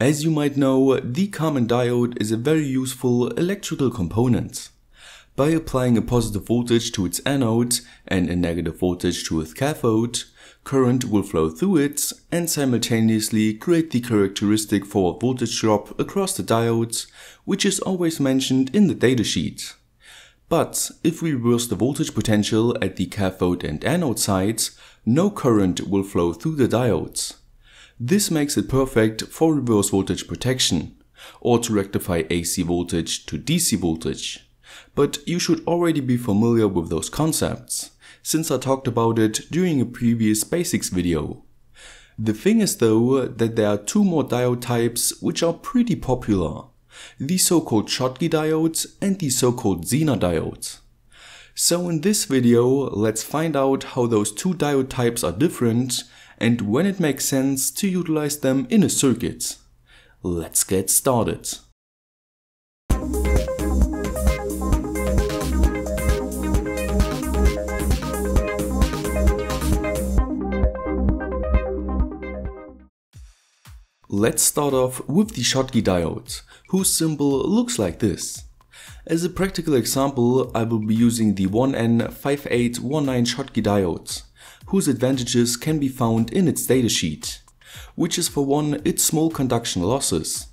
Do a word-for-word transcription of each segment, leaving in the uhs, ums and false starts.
As you might know, the common diode is a very useful electrical component. By applying a positive voltage to its anode and a negative voltage to its cathode, current will flow through it and simultaneously create the characteristic forward voltage drop across the diodes, which is always mentioned in the datasheet. But if we reverse the voltage potential at the cathode and anode sides, no current will flow through the diodes. This makes it perfect for reverse voltage protection, or to rectify A C voltage to D C voltage. But you should already be familiar with those concepts, since I talked about it during a previous basics video. The thing is though that there are two more diode types which are pretty popular, the so-called Schottky diodes and the so-called Zener Diode. So in this video, let's find out how those two diode types are different and when it makes sense to utilize them in a circuit. Let's get started. Let's start off with the Schottky Diode, whose symbol looks like this. As a practical example, I will be using the one N five eight one nine Schottky Diode, whose advantages can be found in its datasheet, which is for one its small conduction losses.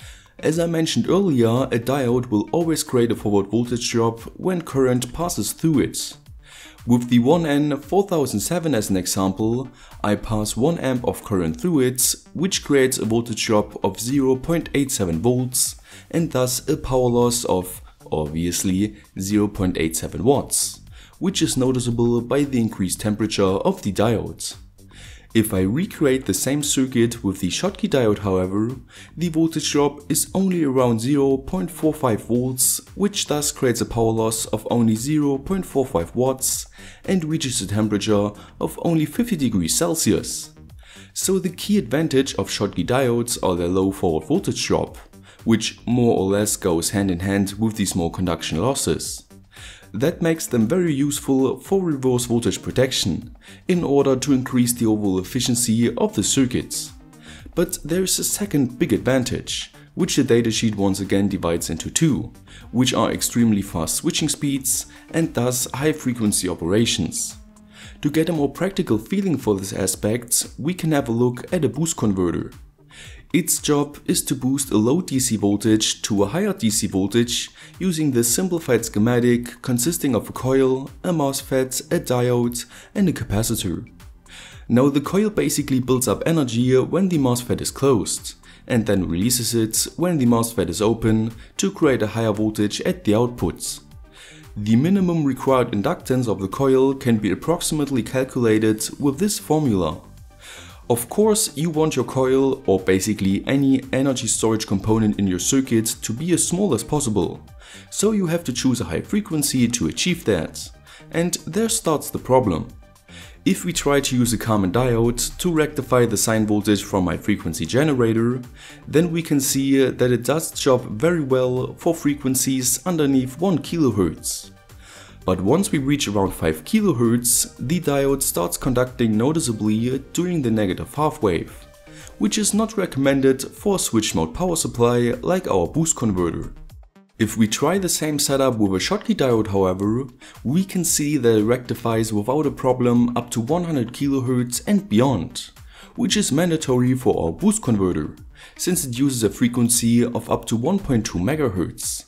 As I mentioned earlier, a diode will always create a forward voltage drop when current passes through it. With the one N four thousand seven as an example, I pass one amp of current through it, which creates a voltage drop of zero point eight seven volts and thus a power loss of, obviously, zero point eight seven watts, which is noticeable by the increased temperature of the diode. If I recreate the same circuit with the Schottky diode, however, the voltage drop is only around zero point four five volts, which thus creates a power loss of only zero point four five watts and reaches a temperature of only fifty degrees Celsius. So the key advantage of Schottky diodes are their low forward voltage drop, which more or less goes hand in hand with the small conduction losses. That makes them very useful for reverse voltage protection, in order to increase the overall efficiency of the circuits. But there is a second big advantage, which the datasheet once again divides into two, which are extremely fast switching speeds and thus high frequency operations. To get a more practical feeling for this aspect, we can have a look at a boost converter. Its job is to boost a low D C voltage to a higher D C voltage using this simplified schematic consisting of a coil, a MOSFET, a diode and a capacitor. Now the coil basically builds up energy when the MOSFET is closed and then releases it when the MOSFET is open to create a higher voltage at the outputs. The minimum required inductance of the coil can be approximately calculated with this formula. Of course, you want your coil, or basically any energy storage component in your circuit, to be as small as possible, so you have to choose a high frequency to achieve that. And there starts the problem. If we try to use a common diode to rectify the sine voltage from my frequency generator, then we can see that it does the job very well for frequencies underneath one kilohertz. But once we reach around five kilohertz, the diode starts conducting noticeably during the negative half wave, which is not recommended for a switch mode power supply like our boost converter. If we try the same setup with a Schottky diode, however, we can see that it rectifies without a problem up to one hundred kilohertz and beyond, which is mandatory for our boost converter, since it uses a frequency of up to one point two megahertz.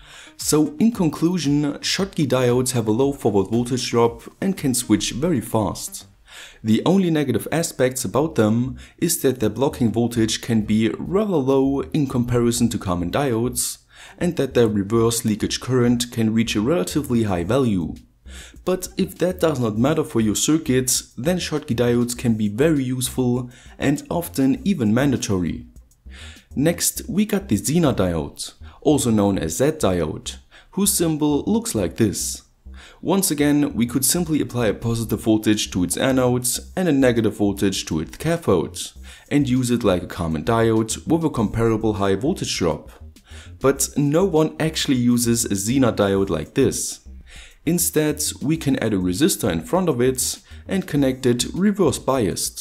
So in conclusion, Schottky diodes have a low forward voltage drop and can switch very fast. The only negative aspects about them is that their blocking voltage can be rather low in comparison to common diodes, and that their reverse leakage current can reach a relatively high value. But if that does not matter for your circuit, then Schottky diodes can be very useful and often even mandatory. Next, we got the Zener Diode, also known as Z-diode, whose symbol looks like this. Once again, we could simply apply a positive voltage to its anodes and a negative voltage to its cathodes, and use it like a common diode with a comparable high voltage drop. But no one actually uses a Zener diode like this. Instead, we can add a resistor in front of it and connect it reverse biased,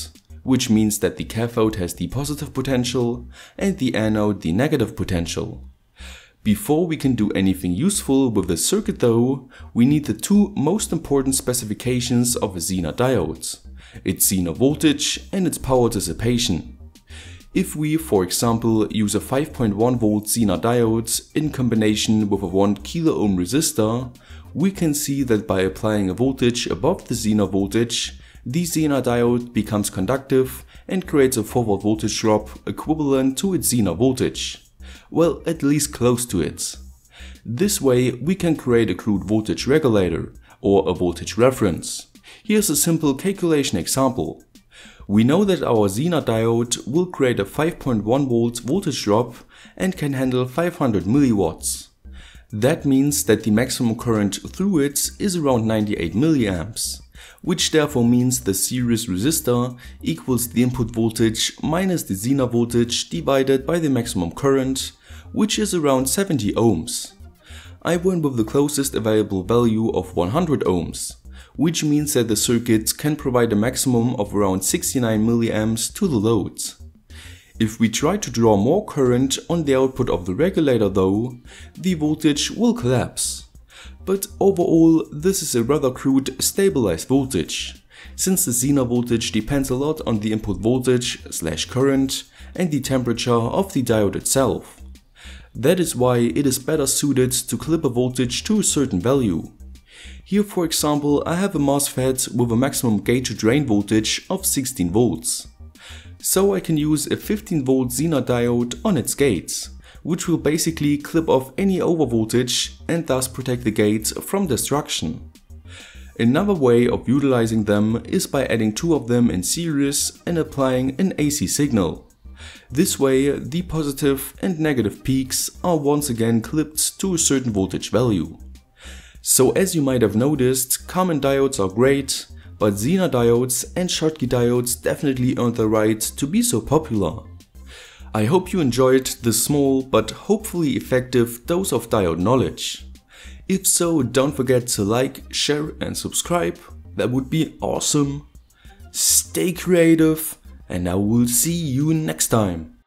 which means that the cathode has the positive potential and the anode the negative potential. Before we can do anything useful with the circuit though, we need the two most important specifications of a Zener diode: its Zener voltage and its power dissipation. If we, for example, use a five point one volt Zener diode in combination with a one kilo ohm resistor, we can see that by applying a voltage above the Zener voltage, the Zener diode becomes conductive and creates a forward voltage drop equivalent to its Zener voltage. Well, at least close to it. This way we can create a crude voltage regulator, or a voltage reference. Here's a simple calculation example. We know that our Zener diode will create a five point one volt voltage drop and can handle five hundred milliwatts. That means that the maximum current through it is around ninety-eight milliamps, which therefore means the series resistor equals the input voltage minus the Zener voltage divided by the maximum current, which is around seventy ohms. I went with the closest available value of one hundred ohms, which means that the circuit can provide a maximum of around sixty-nine milliamps to the load. If we try to draw more current on the output of the regulator though, the voltage will collapse. But overall, this is a rather crude stabilized voltage, since the Zener voltage depends a lot on the input voltage slash current and the temperature of the diode itself. That is why it is better suited to clip a voltage to a certain value. Here, for example, I have a MOSFET with a maximum gate to drain voltage of sixteen volts. So I can use a fifteen volt Zener diode on its gates, which will basically clip off any overvoltage and thus protect the gates from destruction. Another way of utilizing them is by adding two of them in series and applying an A C signal. This way the positive and negative peaks are once again clipped to a certain voltage value. So as you might have noticed, common diodes are great, but Zener diodes and Schottky diodes definitely earned the right to be so popular. I hope you enjoyed this small but hopefully effective dose of diode knowledge. If so, don't forget to like, share and subscribe, that would be awesome. Stay creative and I will see you next time.